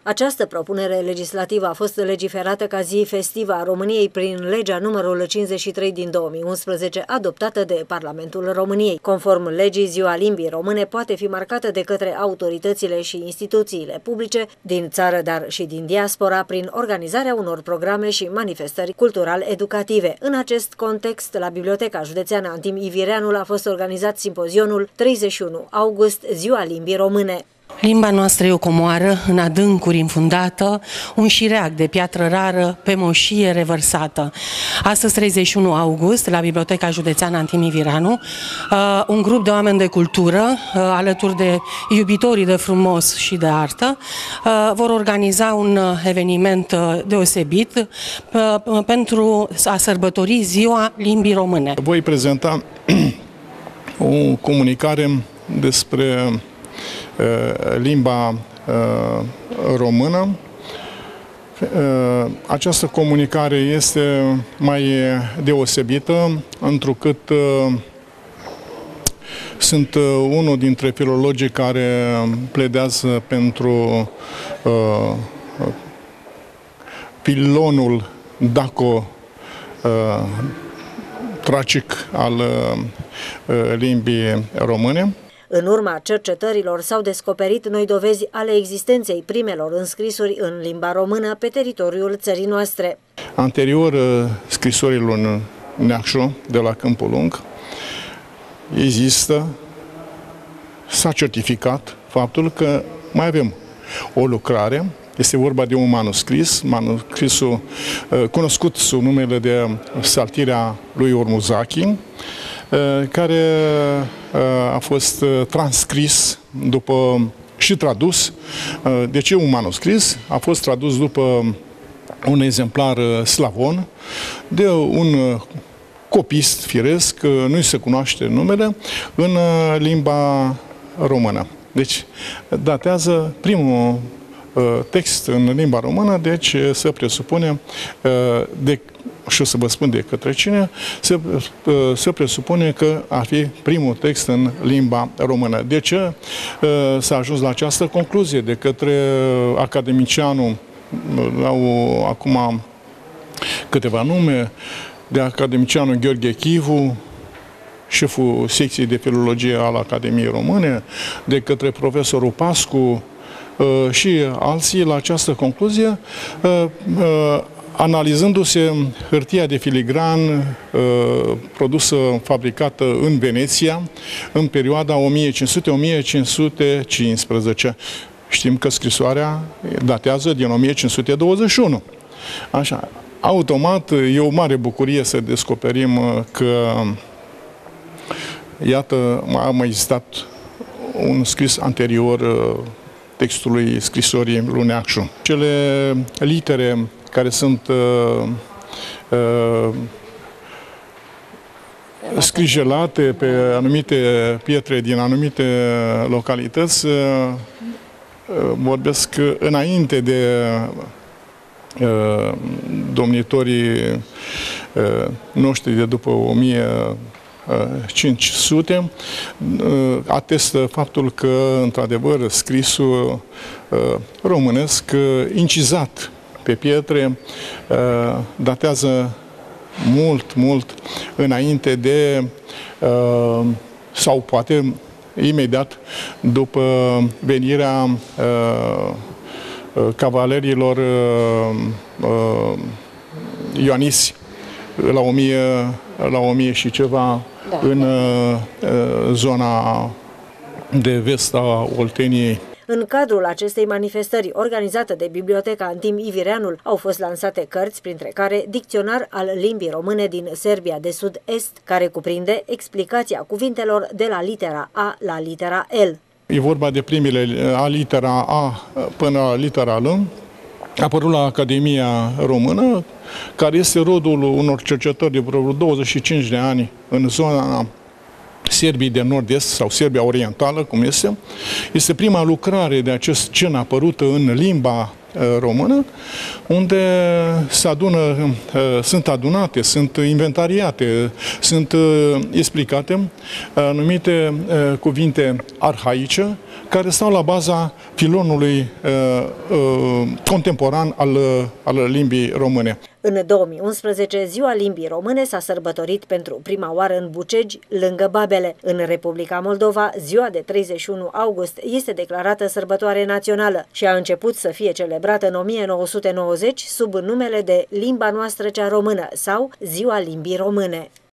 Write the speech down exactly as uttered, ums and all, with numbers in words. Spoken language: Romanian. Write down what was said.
Această propunere legislativă a fost legiferată ca zi festivă a României prin legea numărul cincizeci și trei din două mii unsprezece, adoptată de Parlamentul României. Conform legii, Ziua Limbii Române poate fi marcată de către autoritățile și instituțiile publice din țară, dar și din diaspora, prin organizarea unor programe și manifestări cultural-educative. În acest context, la Biblioteca Județeană Antim Ivireanul a fost organizat simpozionul treizeci și unu august, Ziua Limbii Române. Limba noastră e o comoară în adâncuri infundată, un șireac de piatră rară pe moșie revărsată. Astăzi, treizeci și unu august, la Biblioteca Județeană Antim Ivireanu, un grup de oameni de cultură, alături de iubitorii de frumos și de artă, vor organiza un eveniment deosebit pentru a sărbători Ziua Limbii Române. Voi prezenta o comunicare despre limba română. Această comunicare este mai deosebită, întrucât sunt unul dintre filologii care pledează pentru pilonul daco-tracic al limbii române. În urma cercetărilor s-au descoperit noi dovezi ale existenței primelor înscrisuri în limba română pe teritoriul țării noastre. Anterior scrisorilor lui Neacșu de la Câmpul Lung, există, s-a certificat faptul că mai avem o lucrare. Este vorba de un manuscris, manuscrisul cunoscut sub numele de Psaltirea lui Ormuzachi, care a fost transcris după și tradus. De ce un manuscris? A fost tradus după un exemplar slavon de un copist firesc, nu-i se cunoaște numele, în limba română. Deci datează primul text în limba română, deci se presupune de și o să vă spun de către cine, se, se presupune că ar fi primul text în limba română. De ce s-a ajuns la această concluzie? De către academicianul, au acum câteva nume, de academicianul Gheorghe Chivu, șeful secției de filologie al Academiei Române, de către profesorul Pascu și alții, la această concluzie, analizându-se hârtia de filigran uh, produsă, fabricată în Veneția în perioada o mie cinci sute - o mie cinci sute cincisprezece. Știm că scrisoarea datează din o mie cinci sute douăzeci și unu. Așa, automat e o mare bucurie să descoperim că, iată, a mai existat un scris anterior textului scrisorii lui Neacșu. Cele litere care sunt uh, uh, scrijelate pe anumite pietre din anumite localități, uh, vorbesc înainte de uh, domnitorii uh, noștri de după o mie cinci sute, atestă faptul că, într-adevăr, scrisul românesc incizat pe pietre datează mult, mult înainte de, sau poate imediat după venirea cavalerilor ioanisi la o mie, la o mie și ceva, da, în zona de vest a Olteniei. În cadrul acestei manifestări organizate de Biblioteca Antim Ivireanul au fost lansate cărți, printre care Dicționar al limbii române din Serbia de Sud-Est, care cuprinde explicația cuvintelor de la litera A la litera L. E vorba de primele, a litera A până la litera L, a apărut la Academia Română, care este rodul unor cercetători de vreo douăzeci și cinci de ani în zona Serbii de Nord-Est sau Serbia Orientală, cum este. Este prima lucrare de acest gen apărută în limba română, unde se adună, sunt adunate, sunt inventariate, sunt explicate anumite cuvinte arhaice care stau la baza pilonului uh, uh, contemporan al, al limbii române. În două mii unsprezece, Ziua Limbii Române s-a sărbătorit pentru prima oară în Bucegi, lângă Babele. În Republica Moldova, ziua de treizeci și unu august este declarată sărbătoare națională și a început să fie celebrată în o mie nouă sute nouăzeci sub numele de Limba noastră cea română sau Ziua Limbii Române.